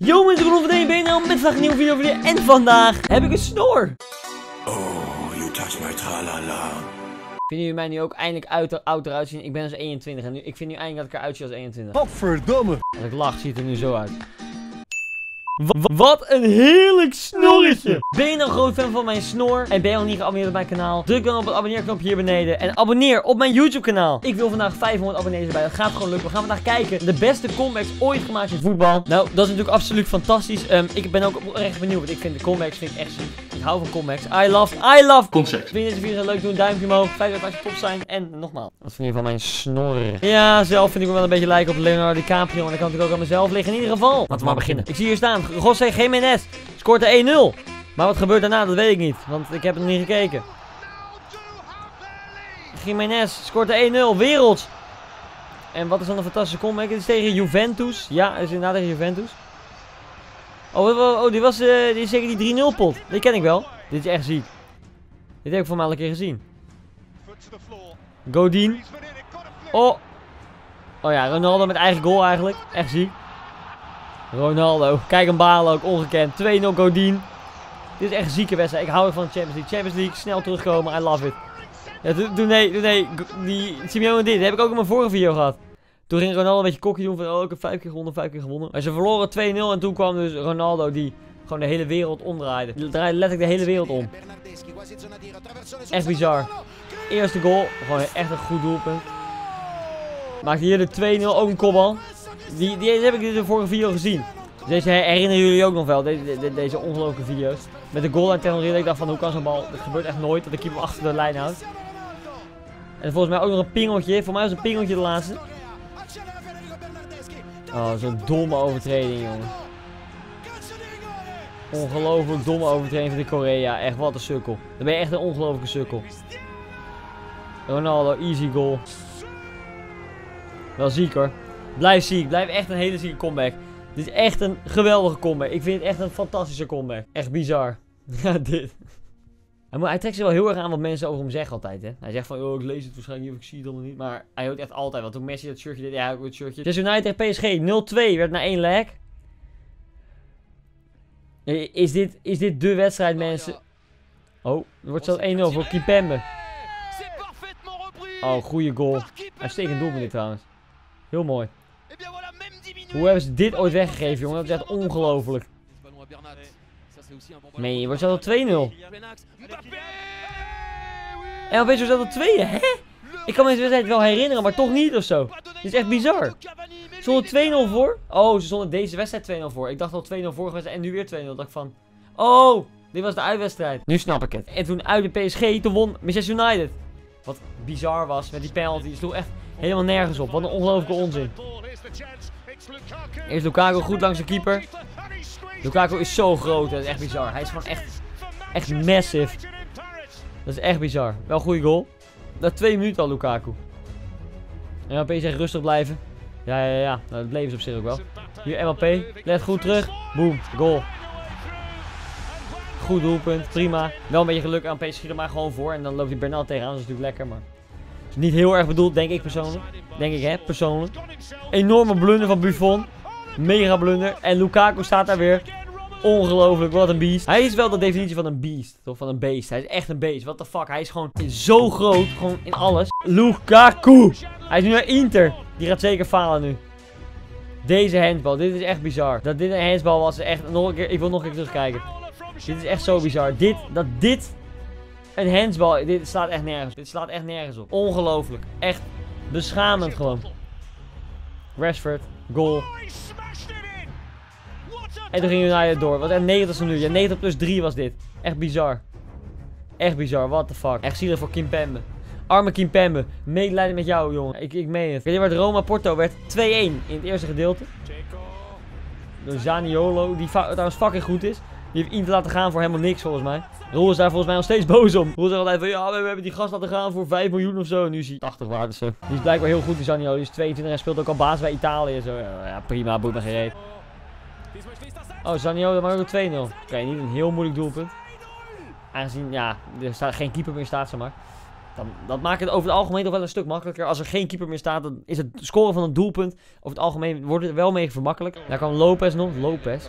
Yo mensen, ik ben BNL met vandaag een nieuwe video voor jullie. En vandaag heb ik een snor. Oh, you touch my tralala. Vinden jullie mij nu ook eindelijk oud eruit zien? Ik ben dus 21 en ik vind nu eindelijk dat ik eruit zie als 21. Godverdomme. Als ik lach, ziet het er nu zo uit. Wat een heerlijk snorretje! Ben je nou een groot fan van mijn snor? En ben je nog niet geabonneerd op mijn kanaal? Druk dan op het abonneerknopje hier beneden. En abonneer op mijn YouTube kanaal. Ik wil vandaag 500 abonnees erbij. Dat gaat gewoon lukken. We gaan vandaag kijken. De beste comebacks ooit gemaakt in voetbal. Nou, dat is natuurlijk absoluut fantastisch. Ik ben ook echt benieuwd. Want ik vind de comebacks echt ziek. Ik hou van comebacks. I love concept. Vind je deze video leuk? Doe een duimpje omhoog. 5 als je top zijn. En nogmaals. Wat vind je van mijn snor? Ja, zelf vind ik me wel een beetje lijken op Leonardo DiCaprio. Maar dat kan natuurlijk ook aan mezelf liggen. In ieder geval. Laten we maar beginnen. Ik zie hier staan. José Gimenez scoort de 1-0. Maar wat gebeurt daarna, dat weet ik niet. Want ik heb het nog niet gekeken. Gimenez scoort de 1-0. Werelds. En wat is dan een fantastische comeback? Het is tegen Juventus. Ja, het is inderdaad tegen Juventus. Oh, die is zeker die 3-0 pot. Die ken ik wel. Dit is echt ziek. Dit heb ik voor mij al een keer gezien. Godin. Oh. Oh ja, Ronaldo met eigen goal eigenlijk. Echt ziek. Ronaldo. Kijk hem balen ook. Ongekend. 2-0 Godin. Dit is echt een zieke wedstrijd. Ik hou van de Champions League. Champions League. Snel terugkomen. I love it. Ja, doe nee. Die Simeone dit. Dat heb ik ook in mijn vorige video gehad. Toen ging Ronaldo een beetje kokkie doen van, oh, ik heb 5 keer gewonnen, Maar ze verloren 2-0 en toen kwam dus Ronaldo die gewoon de hele wereld omdraaide. Die draaide letterlijk de hele wereld om. Echt bizar. Eerste goal, gewoon echt een goed doelpunt. Maakte hier de 2-0, ook een kopbal. Die heb ik in de vorige video gezien. Deze herinneren jullie ook nog wel, deze ongelooflijke video's. Met de goal en technologie, ik dacht van, hoe kan zo'n bal, dat gebeurt echt nooit, dat de keeper achter de lijn houdt. En volgens mij ook nog een pingeltje, voor mij was een pingeltje de laatste. Oh, zo'n domme overtreding, jongen. Ongelooflijk domme overtreding van de Korea. Echt, wat een sukkel. Dan ben je echt een ongelooflijke sukkel. Ronaldo, easy goal. Wel ziek hoor. Blijf ziek. Blijf echt een hele zieke comeback. Dit is echt een geweldige comeback. Ik vind het echt een fantastische comeback. Echt bizar. Ja, dit. Hij trekt zich wel heel erg aan wat mensen over hem zeggen altijd, hè. Hij zegt van, oh, ik lees het waarschijnlijk niet of ik zie het allemaal niet. Maar hij houdt echt altijd, want toen Messi dat shirtje deed, hij ook het shirtje. Dus United tegen PSG, 0-2, werd na 1 leg. Is dit de wedstrijd, mensen? Oh, er wordt zelfs 1-0 voor Kimpembe. Oh, goede goal. Uitstekend doelpunt dit trouwens. Heel mooi. Hoe hebben ze dit ooit weggegeven, jongen? Dat is echt ongelooflijk. Nee, je wordt zelfs 2-0. En opeens wordt zelfs 2, hè? Ik kan me deze wedstrijd wel herinneren, maar toch niet of zo. Dit is echt bizar. Ze stonden 2-0 voor. Oh, ze stonden deze wedstrijd 2-0 voor. Ik dacht al 2-0 vorige wedstrijd en nu weer 2-0. Dacht ik van, oh, dit was de uitwedstrijd. Nu snap ik het. En toen uit de PSG, toen won Manchester United. Wat bizar was met die penalty. Het sloeg echt helemaal nergens op. Wat een ongelooflijke onzin. Eerst Lukaku goed langs de keeper. Lukaku is zo groot, dat is echt bizar. Hij is gewoon echt massive. Dat is echt bizar. Wel een goede goal. Na 2 minuten al Lukaku. En Mbappé zegt rustig blijven. Ja. Nou, dat bleven ze op zich ook wel. Hier Mbappé. Let goed terug. Boom. Goal. Goed doelpunt. Prima. Wel een beetje geluk. Mbappé schiet er maar gewoon voor. En dan loopt die Bernal tegenaan. Dat is natuurlijk lekker, maar... Is niet heel erg bedoeld, denk ik persoonlijk. Denk ik, hè, persoonlijk. Enorme blunder van Buffon. Mega blunder. En Lukaku staat daar weer. Ongelooflijk, wat een beest. Hij is wel de definitie van een beest. Toch, van een beest. Hij is echt een beest. What the fuck. Hij is gewoon zo groot. Gewoon in alles. Lukaku. Hij is nu naar Inter. Die gaat zeker falen nu. Deze handsbal. Dit is echt bizar. Dat dit een handsbal was, echt nog een keer. Ik wil nog een keer terugkijken. Dit is echt zo bizar. Dit een handsbal. Dit slaat echt nergens. Dit slaat echt nergens op. Ongelooflijk. Echt beschamend gewoon. Rashford. Goal. En toen ging United door. Wat echt 90ste minuut. Ja, 90 plus 3 was dit. Echt bizar. Echt bizar. What the fuck. Echt zielig voor Kimpembe. Arme Kimpembe. Medelijden met jou, jongen. Ik meen het. Weet je waar Roma Porto werd? 2-1 in het eerste gedeelte. Door Zaniolo. Die trouwens fucking goed is. Die heeft Inter laten gaan voor helemaal niks, volgens mij. Roel is daar volgens mij nog steeds boos om. Roel zegt altijd van, ja, we hebben die gast laten gaan voor 5 miljoen of zo. En nu is hij 80 waard of zo. Die is blijkbaar heel goed, die Zaniolo. Die is 22 en speelt ook al baas bij Italië en zo. Ja, prima. Boeit me geen reet. Oh, Zaniolo maar ook een 2-0. Oké, niet een heel moeilijk doelpunt. Aangezien, ja, er staat geen keeper meer in staat, zeg maar. Dat maakt het over het algemeen toch wel een stuk makkelijker. Als er geen keeper meer staat, dan is het scoren van een doelpunt over het algemeen wordt het wel mee vermakkelijk. Daar kwam Lopez nog. Lopez.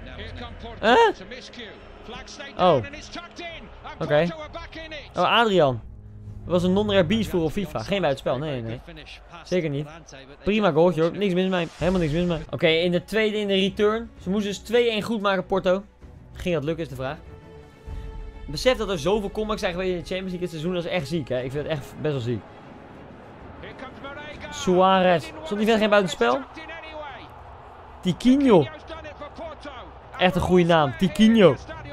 Oh. Oké. Oh, Adrian. Dat was een non-rare voor op FIFA. Geen buitenspel. Nee. Zeker niet. Prima goaltje hoor. Niks mis mee. Helemaal niks mis mee. Oké, in de tweede in de return. Ze moesten dus 2-1 goed maken, Porto. Ging dat lukken is de vraag. Besef dat er zoveel comebacks zijn geweest in de Champions League dit seizoen. Dat is echt ziek hè. Ik vind het echt best wel ziek. Suarez. Stond die verder geen buitenspel? Tiquinho. Echt een goede naam. Tiquinho.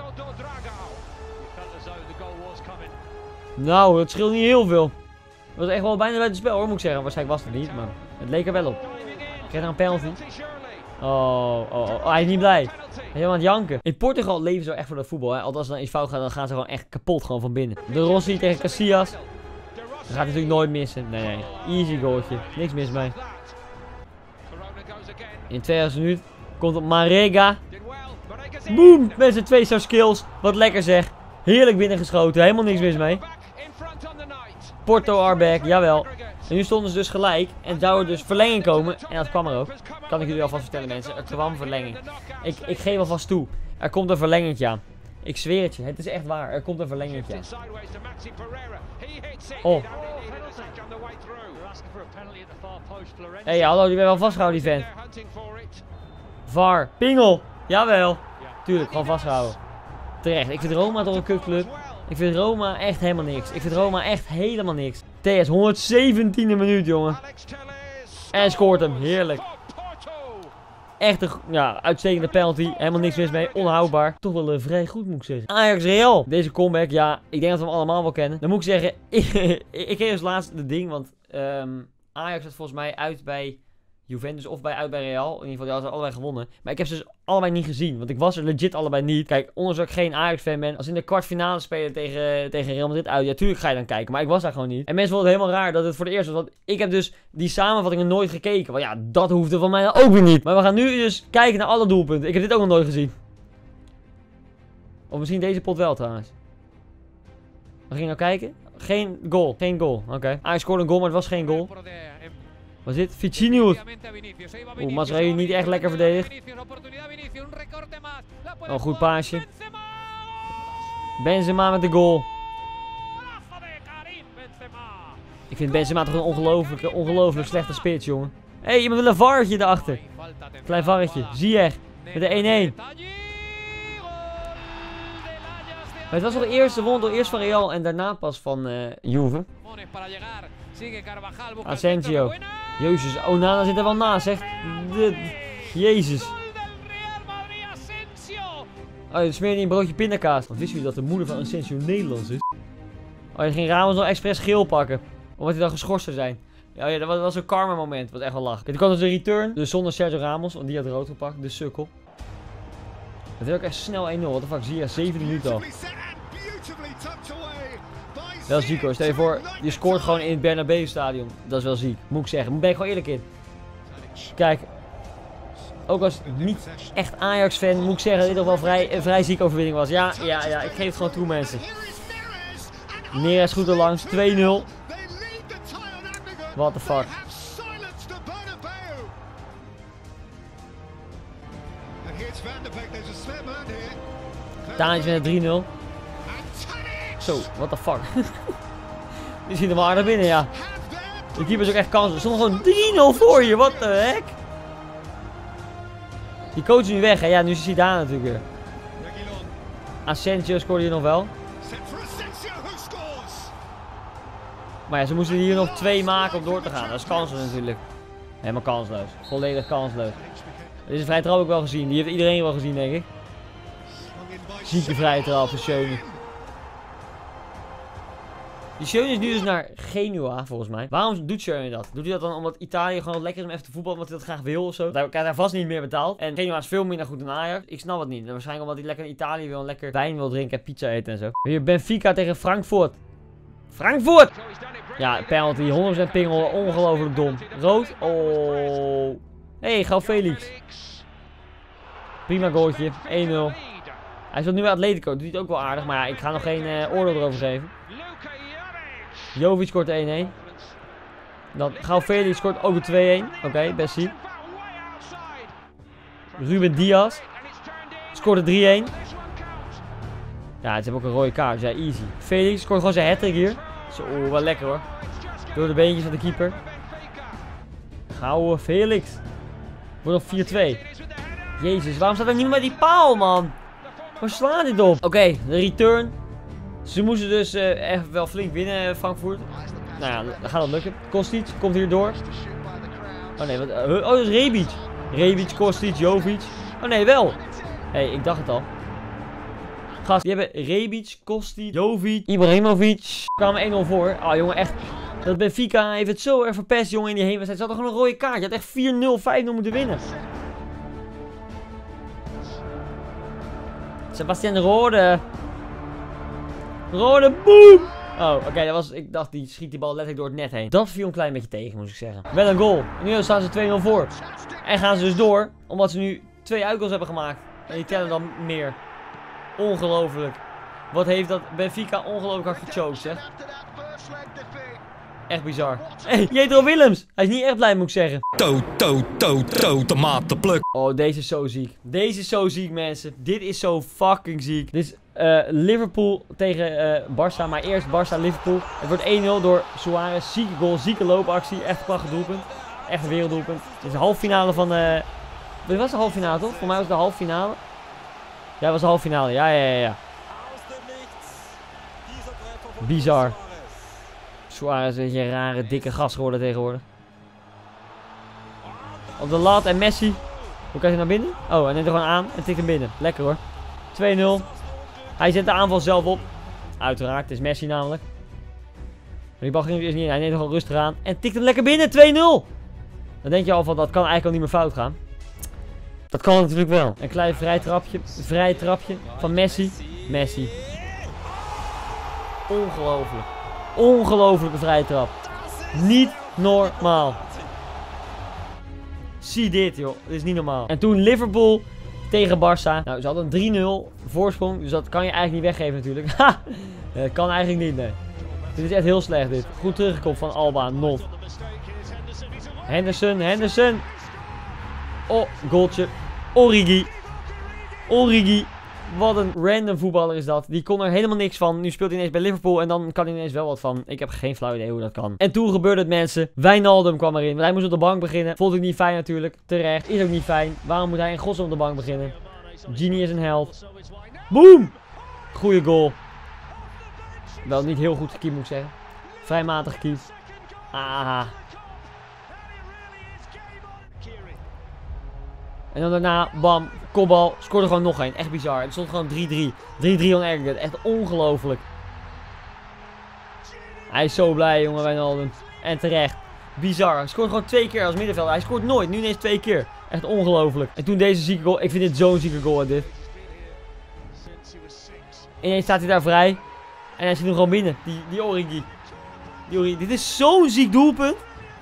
Nou, dat scheelt niet heel veel. Het was echt wel bijna buitenspel hoor, moet ik zeggen. Waarschijnlijk was het niet, maar het leek er wel op. Ik kreeg er een penalty. Oh, hij is niet blij. Hij is helemaal aan het janken. In Portugal leven ze echt voor dat voetbal. Hè. Als er dan iets fout gaat, dan gaan ze gewoon echt kapot gewoon van binnen. De Rossi tegen Casillas. Dat gaat natuurlijk nooit missen. Nee. Easy goaltje. Niks mis mee. In de 2000 minuut komt op Marega. Boom! Met zijn 2-star skills. Wat lekker zeg. Heerlijk binnengeschoten. Helemaal niks mis mee. Porto are back. Jawel. En nu stonden ze dus gelijk. En zou er dus verlenging komen. En dat kwam er ook. Kan ik jullie alvast vertellen mensen. Er kwam verlenging. Ik geef alvast toe. Er komt een verlengingje aan. Ik zweer het je. Het is echt waar. Er komt een verlengingje aan. Oh. Hé, hallo. Die ben wel vastgehouden die vent. VAR. Pingel. Jawel. Tuurlijk. Gewoon vastgehouden. Terecht. Ik vind Roma toch een kutclub. Ik vind Roma echt helemaal niks. Ik vind Roma echt helemaal niks. TS, 117e minuut, jongen. En scoort hem. Heerlijk. Echt een uitstekende penalty. Helemaal niks mis mee. Onhoudbaar. Toch wel vrij goed, moet ik zeggen. Ajax Real. Deze comeback, ja. Ik denk dat we hem allemaal wel kennen. Dan moet ik zeggen, ik kreeg als laatste het ding. Want Ajax had volgens mij uit bij Juventus of uit bij Real. In ieder geval, die hadden allebei gewonnen. Maar ik heb ze dus allebei niet gezien. Want ik was er legit allebei niet. Kijk, ondanks dat ik geen Ajax-fan ben. Als ze in de kwartfinale spelen tegen Real Madrid uit. Ja, tuurlijk ga je dan kijken. Maar ik was daar gewoon niet. En mensen vonden het helemaal raar dat het voor de eerste was. Want ik heb dus die samenvattingen nooit gekeken. Want ja, dat hoefde van mij ook weer niet. Maar we gaan nu dus kijken naar alle doelpunten. Ik heb dit ook nog nooit gezien. Of misschien deze pot wel trouwens. We gingen nou kijken. Geen goal. Geen goal. Oké. Ajax scoorde een goal, maar het was geen goal. Wat is dit? Vicinho. Oeh, Mazraoui niet echt lekker verdedigd. Oh, goed paasje. Benzema met de goal. Ik vind Benzema toch een ongelooflijk slechte spits, jongen. Hé, iemand wil een varretje erachter. Klein varretje. Ziyech. Met de 1-1. Maar het was toch de eerste won door eerst van Real en daarna pas van Juve. Asensio. Jezus, Onana zit er wel naast, zeg. Jezus. Oh, je smeert niet een broodje pindakaas. Want wisten jullie dat de moeder van Asensio Nederlands is? Oh, je ging Ramos nog expres geel pakken. Omdat hij dan geschorst zou zijn. Ja, dat was een karma moment. Wat echt wel lach. Toen kwam dus de return. Dus zonder Sergio Ramos. Want die had rood gepakt. De sukkel. Het werd ook echt snel 1-0. What the fuck, zie je? 7 minuten al. Wel ziek hoor. Stel je voor, je scoort gewoon in het Bernabeu stadion. Dat is wel ziek. Moet ik zeggen. Daar ben ik gewoon eerlijk in. Kijk. Ook als niet echt Ajax fan moet ik zeggen dat dit toch wel een vrij zieke overwinning was. Ja. Ik geef het gewoon toe mensen. Neres goed er langs. 2-0. What the fuck. Tadic met 3-0. Zo, what the fuck. Die schiet hem wel aardig binnen, ja. De keeper is ook echt kans. Er stond gewoon 3-0 voor je, what the heck. Die coach is nu weg, hè. Ja, nu is Zidane natuurlijk weer. Asensio scoorde hier nog wel. Maar ja, ze moesten hier nog 2 maken om door te gaan. Dat is kansloos natuurlijk. Helemaal kansloos. Volledig kansloos. Deze vrije trap heb ik wel gezien. Die heeft iedereen wel gezien, denk ik. Zieke vrije trap voor Schöne. Die Schöne is nu dus naar Genua, volgens mij. Waarom doet Schöne dat? Doet hij dat dan omdat Italië gewoon wat lekker is om even te voetballen, omdat hij dat graag wil of zo? Daar krijgt hij vast niet meer betaald. En Genua is veel minder goed dan Ajax. Ik snap het niet. En waarschijnlijk omdat hij lekker in Italië wil en lekker wijn wil drinken en pizza eten en zo. Hier Benfica tegen Frankfurt. Frankfurt! Ja, penalty. 100% pingel. Ongelooflijk dom. Rood. Oh. Hey, gauw Felix. Prima goaltje. 1-0. Hij speelt nu bij Atletico. Doet hij het ook wel aardig. Maar ja, ik ga nog geen oordeel erover geven. Jovic scoort 1-1. Dan João Felix scoort ook de 2-1. Oké, best ziek. Ruben Diaz scoorde 3-1. Ja, het heeft ook een rode kaart. Ja, easy. Felix scoort gewoon zijn hat-trick hier. Zo, wel lekker hoor. Door de beentjes van de keeper. Gouden Felix. Wordt op 4-2. Jezus, waarom staat er niet bij die paal, man? Waar slaat dit op? Oké, de return. Ze moesten dus echt wel flink winnen, Frankfurt. Nou ja, dan gaat het lukken. Kostic komt hier door. Oh nee, wat, oh, dat is Rebic. Rebic, Kostic, Jovic. Oh nee, wel. Hé, ik dacht het al. Gast, die hebben Rebic, Kostic, Jovic, Ibrahimovic. Kwamen 1-0 voor. Ah, jongen, echt. Dat Benfica heeft het zo erg verpest, jongen, in die heenwedstrijd. Ze hadden gewoon een rode kaart. Je had echt 4-0, 5-0 moeten winnen. Sebastian Rode. Rode, boom! Oh, oké, ik dacht, die schiet die bal letterlijk door het net heen. Dat viel een klein beetje tegen, moet ik zeggen. Wel een goal. En nu staan ze 2-0 voor. En gaan ze dus door, omdat ze nu 2 uitgoals hebben gemaakt. En die tellen dan meer. Ongelooflijk. Wat heeft dat Benfica ongelooflijk hard gechoked, zeg. Echt bizar. Hey, Jetro Willems. Hij is niet echt blij, moet ik zeggen. Tomatenpluk. Oh, deze is zo ziek. Deze is zo ziek, mensen. Dit is zo fucking ziek. Dit is Liverpool tegen Barça. Maar eerst Barça-Liverpool. Het wordt 1-0 door Suarez. Zieke goal, zieke loopactie. Echt een prachtig doelpunt. Echt een werelddoelpunt. Het is de halve finale van... Dit was de halve finale, toch? Voor mij was het de halve finale. Ja, het was de halve finale. Ja. Bizar. Suarez is een rare, dikke gast geworden tegenwoordig. Op de lat en Messi. Hoe kan hij naar binnen? Oh, hij neemt er gewoon aan en tikt hem binnen. Lekker hoor. 2-0. Hij zet de aanval zelf op. Uiteraard, het is Messi namelijk. Maar die bal ging er eerst niet in. Hij neemt er gewoon rustig aan en tikt hem lekker binnen. 2-0. Dan denk je al van, dat kan eigenlijk al niet meer fout gaan. Dat kan natuurlijk wel. Een klein vrij trapje van Messi. Messi. Ongelooflijk. Ongelofelijke vrije trap. Niet normaal. Zie dit, joh. Dit is niet normaal. En toen Liverpool tegen Barça. Nou, ze hadden een 3-0 voorsprong. Dus dat kan je eigenlijk niet weggeven natuurlijk. Ha! Dat kan eigenlijk niet, nee. Dit is echt heel slecht, dit. Goed teruggekomen van Alba. Not. Henderson. Oh, goaltje. Origi. Wat een random voetballer is dat. Die kon er helemaal niks van. Nu speelt hij ineens bij Liverpool en dan kan hij ineens wel wat van. Ik heb geen flauw idee hoe dat kan. En toen gebeurde het, mensen. Wijnaldum kwam erin. Want hij moest op de bank beginnen. Vond ik niet fijn natuurlijk. Terecht. Is ook niet fijn. Waarom moet hij in godsnaam op de bank beginnen? Genie is een held. Boom! Goeie goal. Wel niet heel goed gekiept, moet ik zeggen. Vrij matig gekiept. Aha. En dan daarna, bam, kopbal, scoorde gewoon nog één. Echt bizar. Het stond gewoon 3-3. 3-3 on aggregate. Echt ongelooflijk. Hij is zo blij, jongen, Wijnaldum. En terecht. Bizar. Hij scoort gewoon 2 keer als middenvelder. Hij scoort nooit. Nu ineens 2 keer. Echt ongelooflijk. En toen deze zieke goal. Ik vind dit zo'n zieke goal, dit. Ineens staat hij daar vrij. En hij zit hem gewoon binnen. Die Origi. Dit is zo'n ziek doelpunt.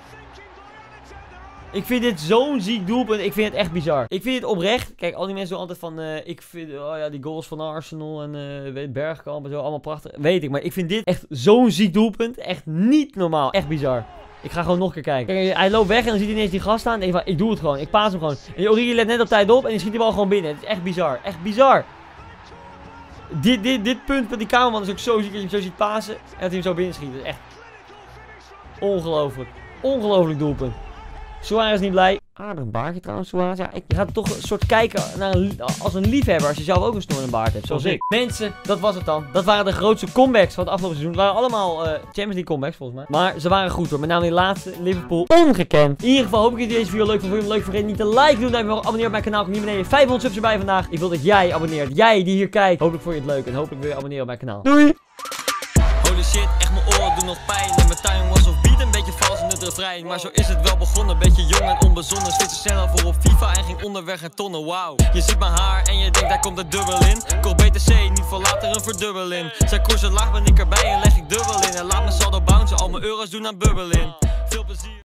Ik vind dit zo'n ziek doelpunt. Ik vind het echt bizar. Ik vind het oprecht. Kijk, al die mensen doen altijd van... ik vind... Oh ja, die goals van Arsenal en Bergkamp en zo. Allemaal prachtig. Weet ik. Maar ik vind dit echt zo'n ziek doelpunt. Echt niet normaal. Echt bizar. Ik ga gewoon nog een keer kijken. Kijk, hij loopt weg en dan ziet hij ineens die gast staan. En denk van, ik doe het gewoon. Ik paas hem gewoon. En die Origi let net op tijd op. En die schiet die bal gewoon binnen. Het is echt bizar. Echt bizar. Dit punt van die kamerman is ook zo ziek. Dat je hem zo ziet pasen. En dat hij hem zo binnen schiet. Dat is echt... Ongelooflijk. Ongelooflijk doelpunt. Suarez is niet blij. Aardig baardje trouwens, Suarez. Ja, je gaat toch een soort kijken naar als een liefhebber als je zelf ook een snor en een baard hebt, zoals ik. Mensen, dat was het dan. Dat waren de grootste comebacks van het afgelopen seizoen. Het waren allemaal Champions League comebacks volgens mij. Maar ze waren goed hoor. Met name die laatste, Liverpool, ongekend. In ieder geval hoop ik dat deze video leuk vond. Vond je hem leuk? Vergeet niet te liken doen. Duimpje omhoog, abonneer op mijn kanaal. Kom hier beneden. 500 subs erbij vandaag. Ik wil dat jij abonneert. Jij die hier kijkt. Hopelijk vond je het leuk. En hopelijk wil je abonneren op mijn kanaal. Doei! Holy shit, echt mijn oren doen nog pijn. En mijn timing was of beat, een beetje vals in het refrein. Maar zo is het wel begonnen, beetje jong en onbezonnen. Switchte snel voor op FIFA en ging onderweg en tonnen, wauw. Je ziet mijn haar en je denkt daar komt er dubbel in. Kocht BTC, niet voor later een verdubbeling. Zijn koersen laag ben ik erbij en leg ik dubbel in. En laat mijn saldo bouncen, al mijn euro's doen aan bubbel in. Veel plezier.